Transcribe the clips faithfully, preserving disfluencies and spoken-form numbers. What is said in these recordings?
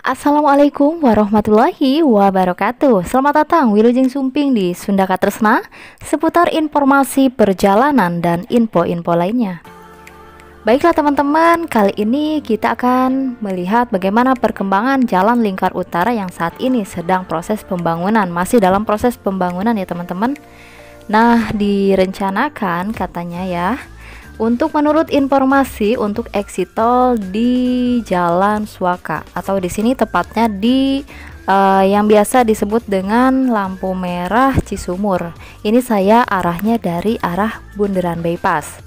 Assalamualaikum warahmatullahi wabarakatuh. Selamat datang Wilujeng Sumping di Sunda Katresna seputar informasi perjalanan dan info-info lainnya. Baiklah teman-teman, kali ini kita akan melihat bagaimana perkembangan Jalan Lingkar Utara yang saat ini sedang proses pembangunan. Masih dalam proses pembangunan ya teman-teman. Nah, direncanakan katanya ya, untuk menurut informasi untuk exit tol di Jalan Suaka atau di sini tepatnya di uh, yang biasa disebut dengan lampu merah Cisumur. Ini saya arahnya dari arah Bundaran Bypass.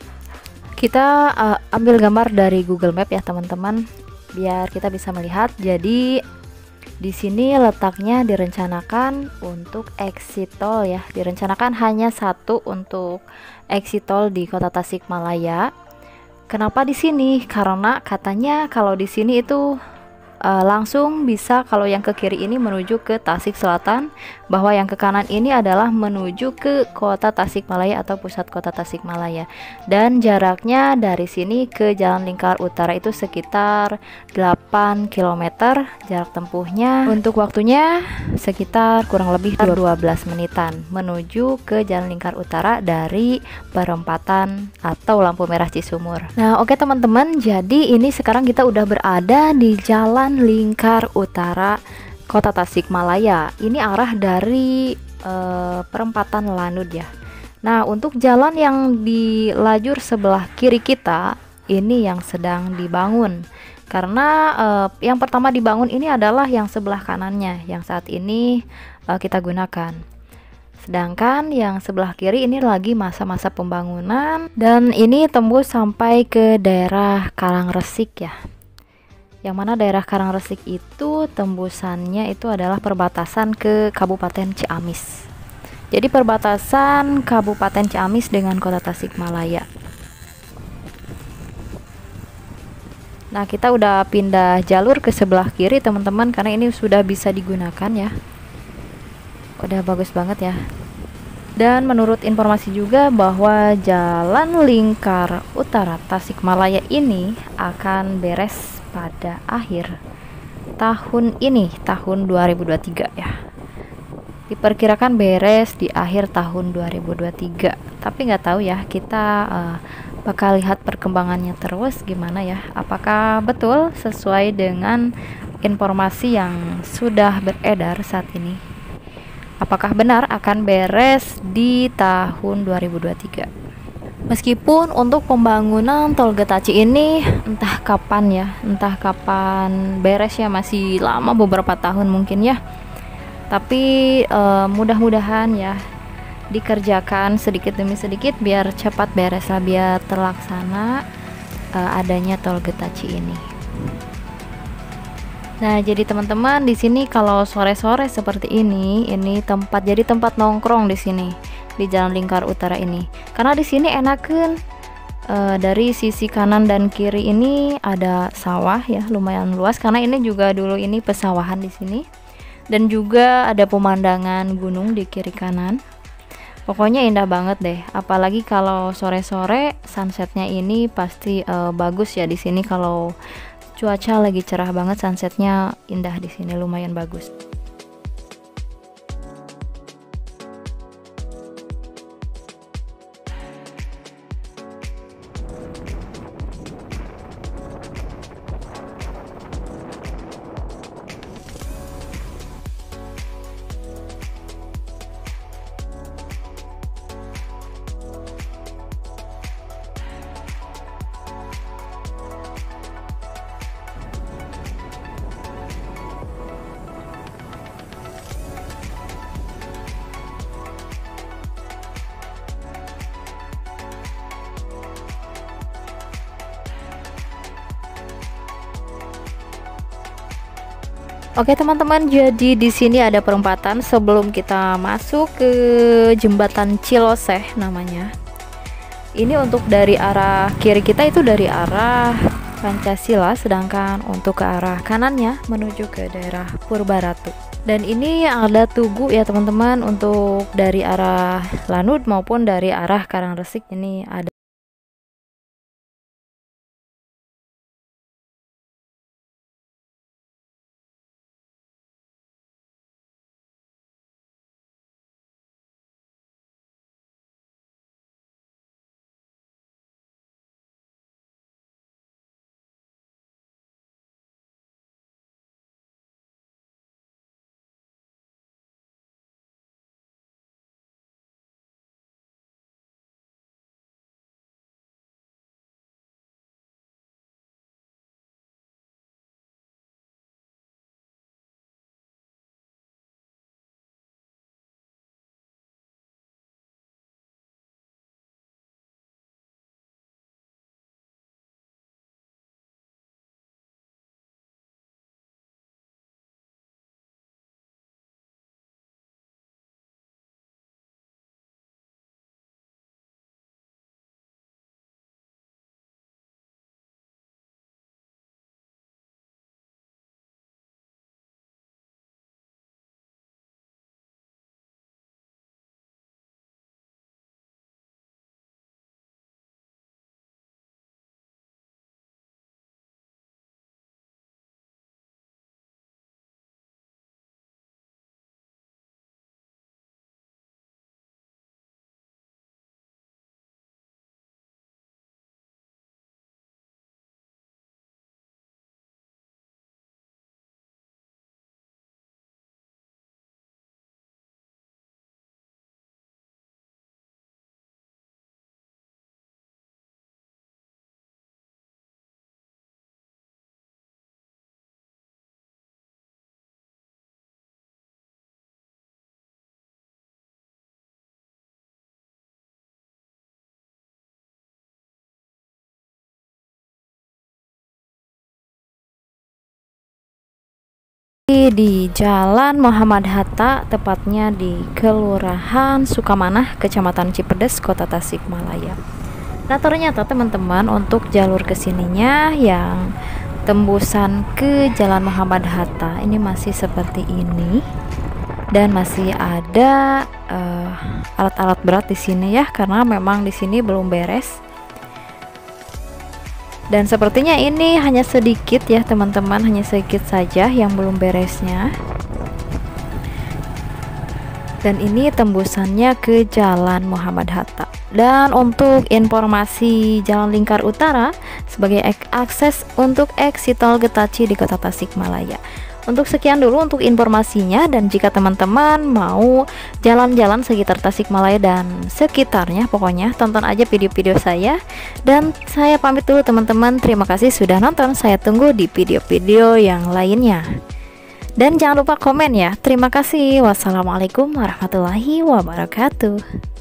Kita uh, ambil gambar dari Google Map ya teman-teman, biar kita bisa melihat. Jadi di sini letaknya direncanakan untuk exit tol ya, direncanakan hanya satu untuk exit tol di Kota Tasikmalaya. Kenapa di sini? Karena katanya kalau di sini itu uh, langsung bisa, kalau yang ke kiri ini menuju ke Tasik Selatan, bahwa yang ke kanan ini adalah menuju ke Kota Tasikmalaya atau pusat Kota Tasikmalaya. Dan jaraknya dari sini ke Jalan Lingkar Utara itu sekitar delapan kilometer jarak tempuhnya. Untuk waktunya sekitar kurang lebih dua belas menitan menuju ke Jalan Lingkar Utara dari perempatan atau lampu merah Cisumur. Nah, oke teman-teman, jadi ini sekarang kita udah berada di Jalan Lingkar Utara Kota Tasikmalaya. Ini arah dari uh, perempatan Lanud ya. Nah, untuk jalan yang di lajur sebelah kiri kita ini yang sedang dibangun. Karena uh, yang pertama dibangun ini adalah yang sebelah kanannya yang saat ini uh, kita gunakan. Sedangkan yang sebelah kiri ini lagi masa-masa pembangunan dan ini tembus sampai ke daerah Karangresik ya. Yang mana daerah Karangresik itu tembusannya itu adalah perbatasan ke Kabupaten Ciamis. Jadi perbatasan Kabupaten Ciamis dengan Kota Tasikmalaya. Nah, kita udah pindah jalur ke sebelah kiri teman-teman, karena ini sudah bisa digunakan ya. Udah bagus banget ya. Dan menurut informasi juga bahwa Jalan Lingkar Utara Tasikmalaya ini akan beres pada akhir tahun ini, tahun dua ribu dua puluh tiga ya. Diperkirakan beres di akhir tahun dua ribu dua puluh tiga. Tapi nggak tahu ya, kita uh, bakal lihat perkembangannya terus gimana ya. Apakah betul sesuai dengan informasi yang sudah beredar saat ini? Apakah benar akan beres di tahun dua ribu dua puluh tiga? Meskipun untuk pembangunan Tol Getaci ini entah kapan ya, entah kapan beres ya, masih lama beberapa tahun mungkin ya. Tapi uh, mudah-mudahan ya dikerjakan sedikit demi sedikit biar cepat beres lah, biar terlaksana uh, adanya Tol Getaci ini. Nah, jadi teman-teman di sini kalau sore-sore seperti ini, ini tempat jadi tempat nongkrong di sini di Jalan Lingkar Utara ini. Karena di sini enakan uh, dari sisi kanan dan kiri ini ada sawah ya, lumayan luas karena ini juga dulu ini pesawahan di sini. Dan juga ada pemandangan gunung di kiri kanan. Pokoknya indah banget deh, apalagi kalau sore-sore sunsetnya ini pasti uh, bagus ya di sini. Kalau cuaca lagi cerah banget, sunsetnya indah di sini, lumayan bagus. Oke teman-teman, jadi di sini ada perempatan sebelum kita masuk ke jembatan Ciloseh namanya. Ini untuk dari arah kiri kita itu dari arah Pancasila, sedangkan untuk ke arah kanannya menuju ke daerah Purbaratu. Dan ini ada tugu ya teman-teman, untuk dari arah Lanud maupun dari arah Karangresik ini ada. di Jalan Muhammad Hatta, tepatnya di Kelurahan Sukamanah, Kecamatan Cipedes, Kota Tasikmalaya. Nah, ternyata teman-teman untuk jalur kesininya yang tembusan ke Jalan Muhammad Hatta ini masih seperti ini, dan masih ada alat-alat uh, berat di sini ya, karena memang di sini belum beres. Dan sepertinya ini hanya sedikit ya teman-teman, hanya sedikit saja yang belum beresnya. Dan ini tembusannya ke Jalan Muhammad Hatta. Dan untuk informasi Jalan Lingkar Utara sebagai akses untuk exit tol Getaci di Kota Tasikmalaya. Untuk sekian dulu untuk informasinya, dan jika teman-teman mau jalan-jalan sekitar Tasikmalaya dan sekitarnya, pokoknya tonton aja video-video saya. Dan saya pamit dulu teman-teman, terima kasih sudah nonton, saya tunggu di video-video yang lainnya. Dan jangan lupa komen ya. Terima kasih. Wassalamualaikum warahmatullahi wabarakatuh.